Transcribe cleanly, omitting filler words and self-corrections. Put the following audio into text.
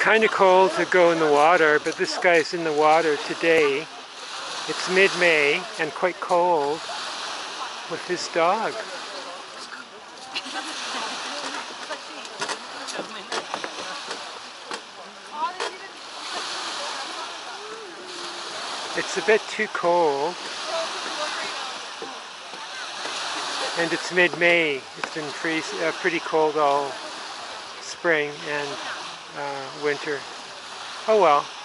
kind of cold to go in the water, but this guy's in the water today. It's mid-May and quite cold with his dog. It's a bit too cold, and it's mid-May. It's been pretty cold all spring and winter. Oh well.